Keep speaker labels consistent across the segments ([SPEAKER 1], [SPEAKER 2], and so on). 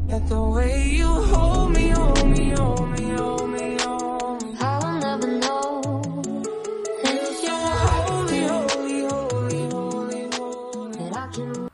[SPEAKER 1] At the way you hold me, hold me, hold me, hold me, hold me.
[SPEAKER 2] I will never know
[SPEAKER 1] If you're holy, holy, holy, holy, holy.
[SPEAKER 2] that I can.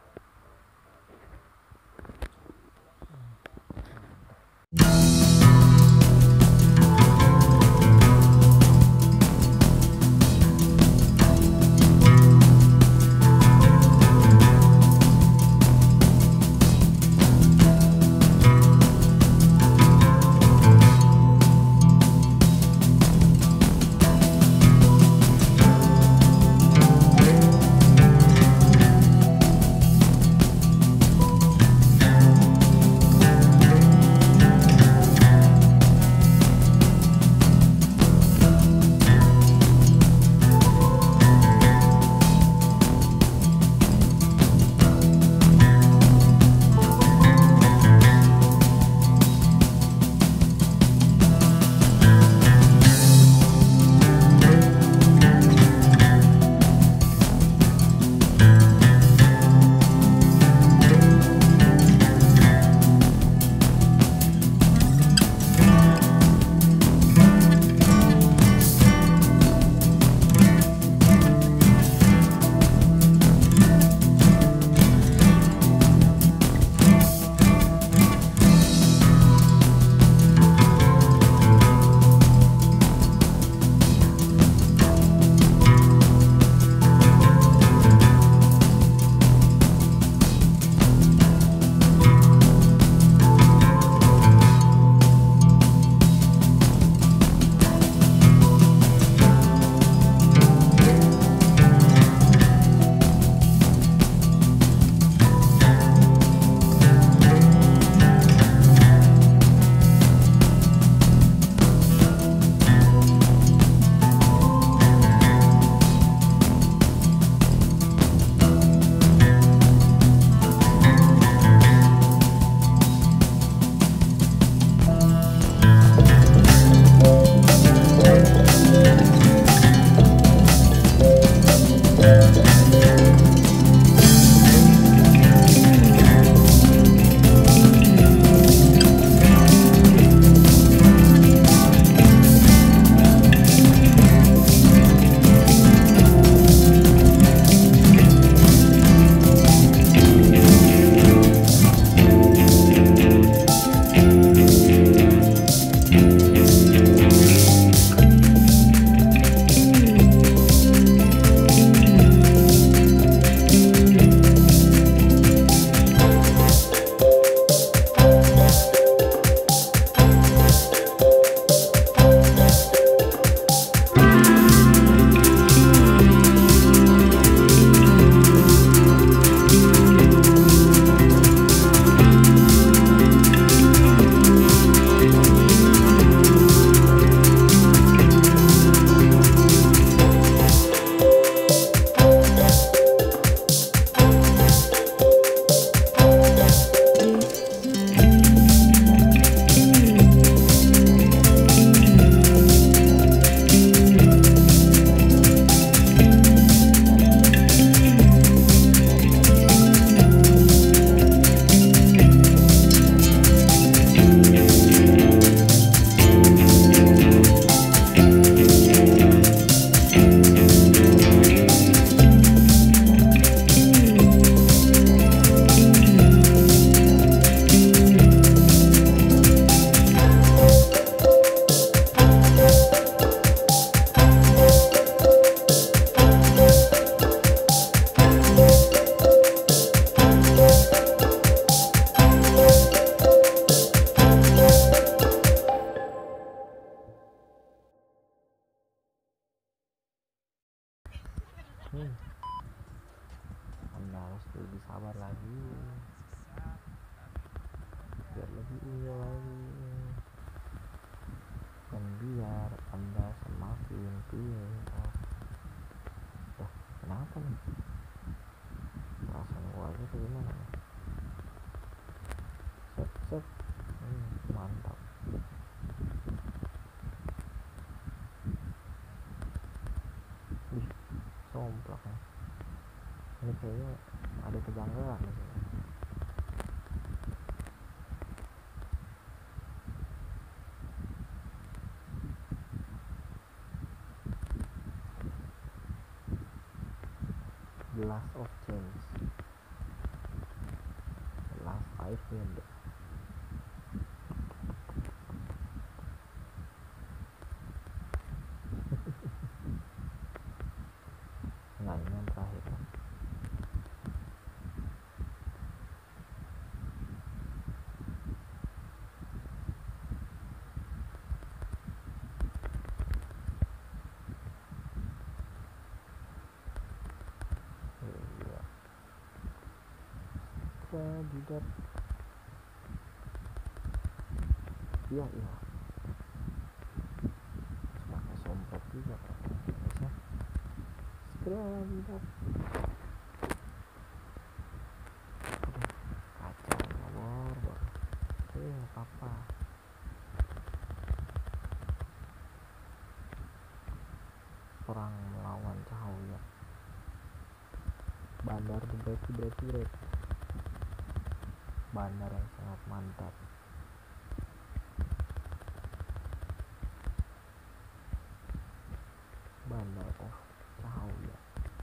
[SPEAKER 3] Anda harus lebih sabar lagi biar lebih iya lagi, dan biar Anda semakin pintar. Kenapa nih perasaan gua aja tuh gimana nih? Set mantap. Somplak ya. Ini kayaknya ada kejanggalan di sini. The Last of Change, The Last Airbender. Nah, ini yang terakhir. Kandidat. Iya. Pakai sompret juga bisa. Kandidat. Kacau bor. Apa? Perang melawan cahaya. Bandar berat. Bandar yang sangat mantap. Bandar of cahaya.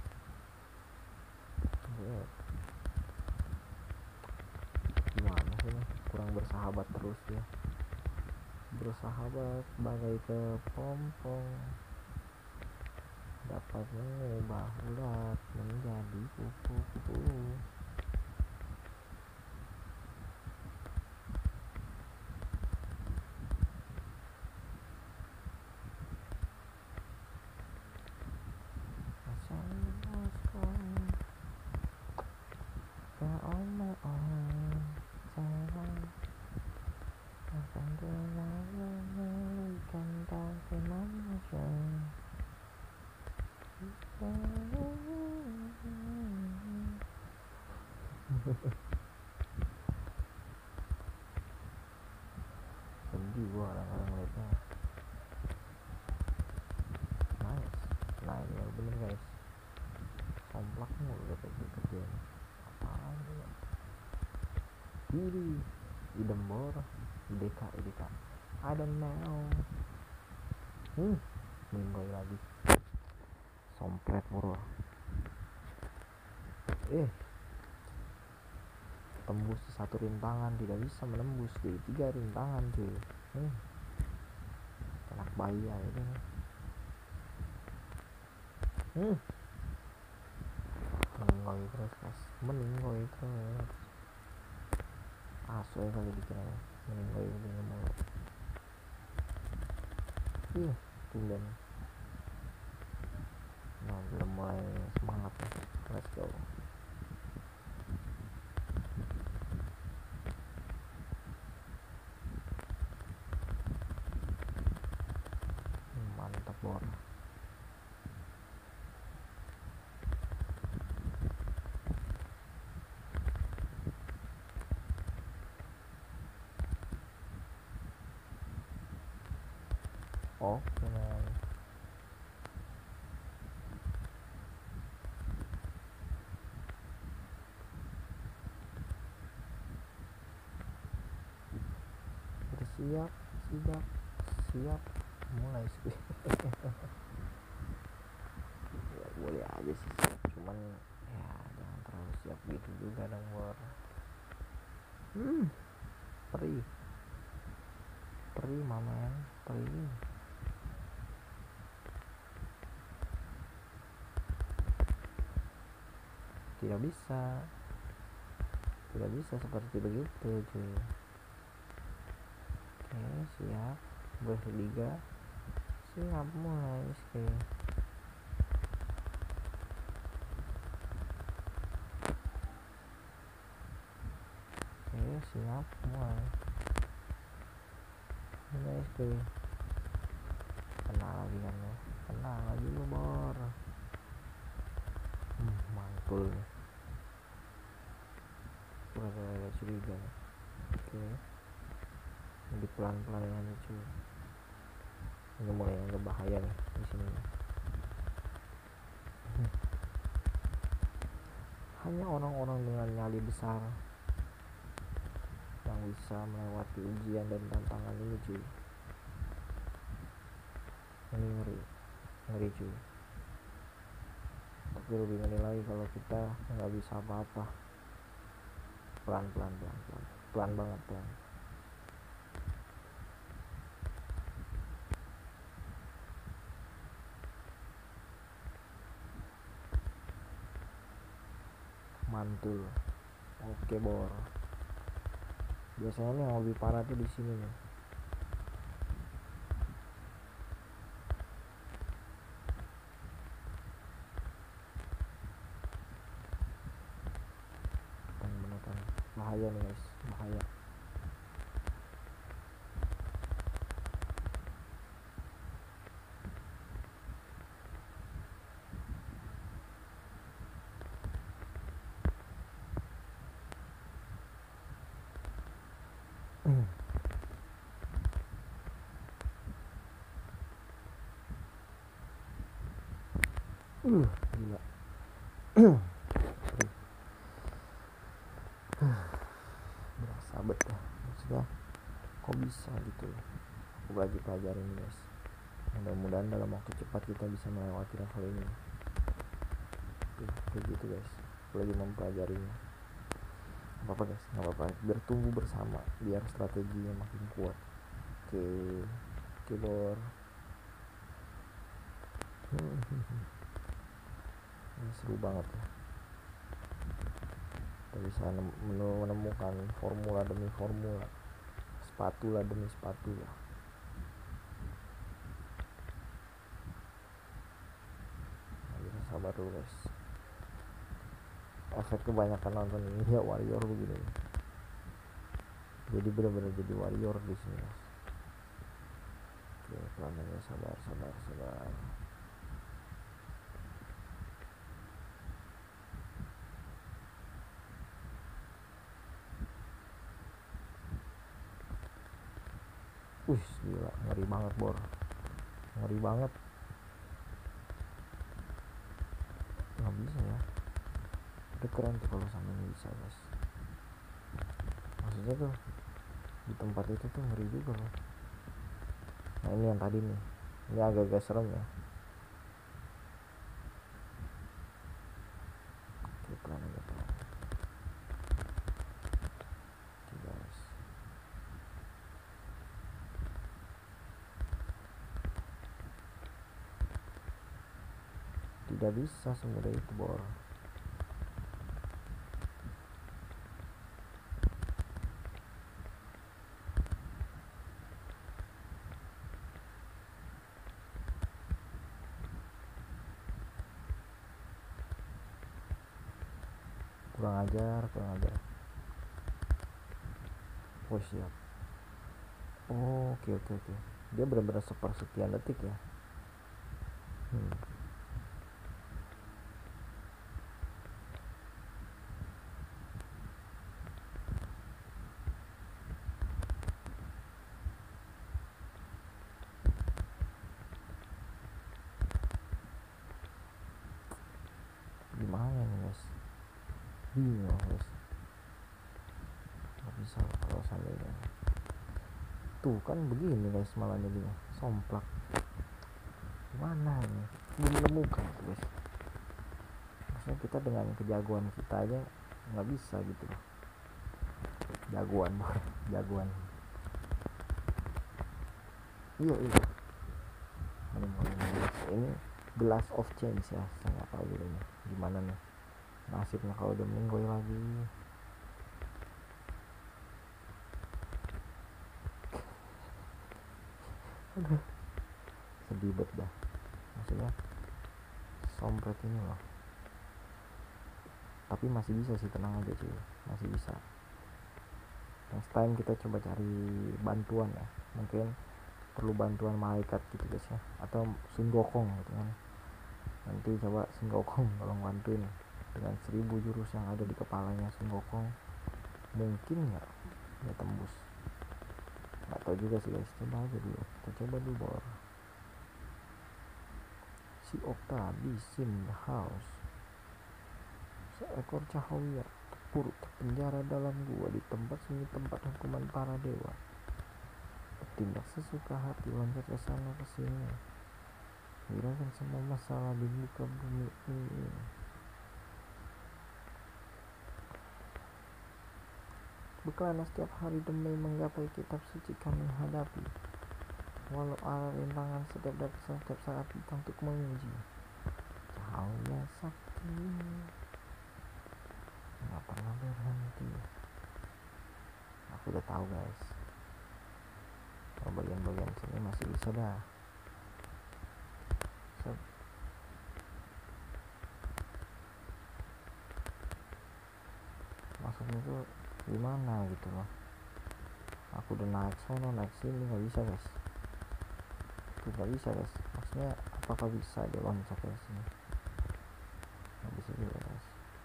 [SPEAKER 3] Gimana sih nih? Kurang bersahabat terus ya. Bersahabat bagai kepompong, dapat mengubah ulat menjadi kupu-kupu. Sedih gua orang-orang liatnya. Nice ya bener guys. Komplak mulu kerjaan. Apaan dia? Diri Idembor IDK I don't know. Minggoy lagi. Sompret mulu. Tembus satu rintangan, tidak bisa menembus di 3 rintangan cuy. Anak bayi aja nih. Meninggoy terus guys, meninggoy terus. Asoy kali dikira meninggoy begini mulu. Tumben. Nah, belum mulai semangat nih. Let's go. Mantap bor. Oke man. Siap mulai sih. Ya boleh aja sih siap, cuman ya jangan terlalu siap gitu juga dong bor. Peri mamen, peri. Tidak bisa seperti begitu cuy. Oke, siap berliga, siap mulai oke. Siap mulai oke. Kena lagi lu bor. Mantul nih. Udah curiga nih. Oke, lebih pelan-pelan aja cuy. Ini mulai agak bahaya nih di sini. Hanya orang-orang dengan nyali besar yang bisa melewati ujian dan tantangan ini cuy. Ini ngeri cuy. tapi lebih ngeri lagi kalau kita nggak bisa apa-apa. Pelan banget, pelan. Mantul. Oke bor, biasanya nih yang lebih parah tuh di sini nih. Bener kan bahaya nih guys, bahaya. Gila. Berasa bet ya, maksudnya kok bisa gitu loh. Aku lagi pelajarin guys, mudah-mudahan dalam waktu cepat kita bisa melewati level ini. Kayak gitu guys, aku lagi mempelajarinya. Gak apa-apa guys, gak apa-apa, bertumbuh bersama biar strateginya makin kuat. Oke bor. Ini seru banget ya, kita bisa menemukan formula demi formula, spatula demi spatula. Nah, sabar dulu guys, efek kebanyakan nonton Ninja Warrior begini, jadi benar-benar jadi warrior di sini guys. Oke, pelan aja, sabar. Gila, ngeri banget bor, ngeri banget. Nggak bisa ya, itu keren tuh kalau sampai ini bisa guys. Maksudnya tuh di tempat itu tuh ngeri juga loh. Nah ini yang tadi nih, ini agak-agak serem ya. Oke, pelan aja, pelan. Oke guys, tidak bisa semudah itu bor. Kurang ajar. Oh siap. Oh, oke. Dia benar-benar sepersekian detik ya. Gimana nih guys, bingung guys, nggak bisa kalau seandainya tuh kan begini guys, malah jadinya somplak. Gimana ini, belum menemukan tuh guys. Maksudnya kita dengan kejagoan kita aja nggak bisa gitu loh. Jagoan iya ini the last of change ya. Saya nggak tahu dulu nih gimana nih nasibnya kalau udah meninggoy lagi. Aduh, sedih banget dah. Maksudnya sompret ini loh, tapi masih bisa sih, tenang aja cuy, masih bisa. Next time kita coba cari bantuan ya, mungkin perlu bantuan malaikat gitu guys ya, atau Sun Gokong gitu kan. Nanti coba Sun Gokong tolong bantuin dengan 1000 jurus yang ada di kepalanya Sun Gokong, mungkin nggak ya tembus. Nggak tahu juga sih guys, coba aja dulu, kita coba dulu bor. Si Okta in the house. Seekor cahaya terpenjara dalam gua, di tempat sunyi, tempat hukuman para dewa. Bertindak sesuka hati, loncat ke sana ke sini, hilangkan semua masalah di muka bumi ini. Bekalnya setiap hari demi menggapai kitab suci kami hadapi. Walau ada rintangan setiap saat kita untuk menguji. Cahaya sakti nggak pernah berhenti. Aku udah tahu guys. Kalau bagian-bagian sini masih bisa dah. Maksudnya tuh gimana gitu loh. Aku udah naik sono naik sini nggak bisa guys. Itu nggak bisa guys. Maksudnya apakah bisa dia loncat ke sini? Nggak bisa juga guys.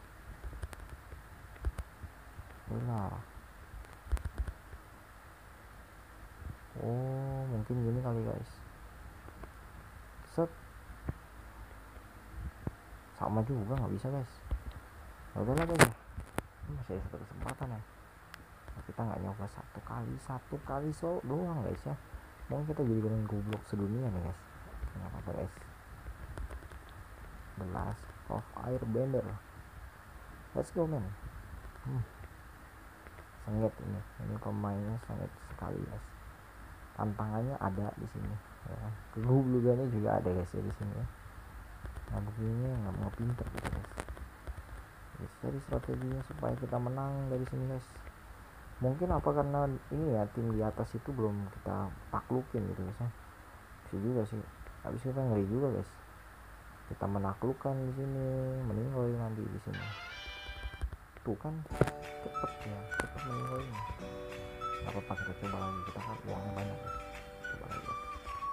[SPEAKER 3] Benar. Oh mungkin gini kali guys. Set. Sama juga nggak bisa guys. Udah lah guys. Masih ada satu kesempatan ya. Kita nggak nyoba satu kali so doang guys ya. Mungkin kita jadi dengan goblok sedunia nih guys. Nggak apa-apa guys. The Last of Airbender. Let's go man. Sengit ini pemainnya sengit sekali guys. Tantangannya ada di sini ya. Glue-nya juga ada guys ya di sini ya. Nah begini nggak mau pinter gitu guys. Jadi strateginya supaya kita menang dari sini guys. Mungkin apa karena ini ya tim di atas itu belum kita taklukin gitu guys ya. Bisa juga sih. Habis kita ngeri juga guys. Kita menaklukkan di sini, meninggal nanti di sini. Tuh kan cepet meninggalnya. Gak apa-apa kita coba lagi. Kita kan uangnya banyak guys. Coba lagi guys.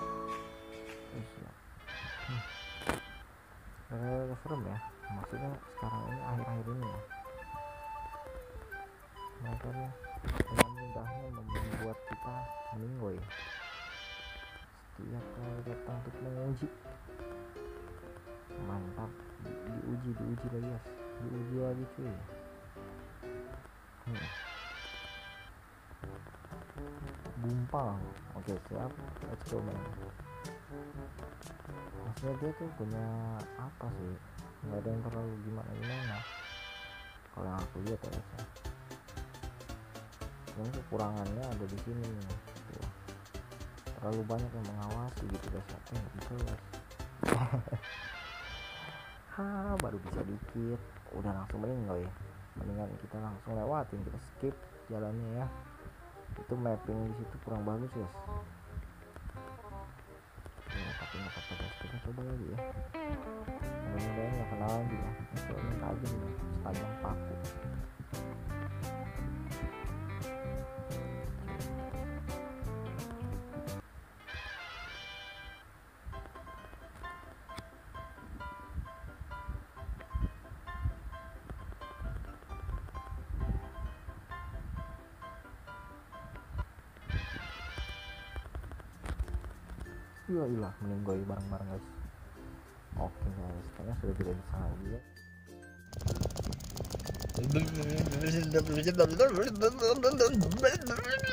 [SPEAKER 3] Serem ya. Maksudnya sekarang ini akhir-akhir ini ya. Mereka dengan mudahnya membuat kita meninggoy setiap kali datang untuk menguji. Mantap, diuji lagi guys, diuji lagi cuy. Bumpang, oke siap, let's go man. Maksudnya dia tuh punya apa sih? Nggak ada yang terlalu gimana. Kalau yang aku lihat ya guys. Ini kekurangannya ada di sini nih. Tuh. Terlalu banyak yang mengawasi gitu guys. Gitu guys. Baru bisa dikit, udah langsung meninggal ya. Mendingan kita langsung lewatin, kita skip jalannya ya. Itu mapping di situ kurang bagus guys. Ya, tapi nggak apa-apa guys, kita coba lagi ya. Mudah-mudahan nggak kenal lagi ya. Soalnya tajam ya, setajam paku. Iyalah meninggoy bareng-bareng guys. Oke guys, kayaknya sudah tidak bisa lagi ya.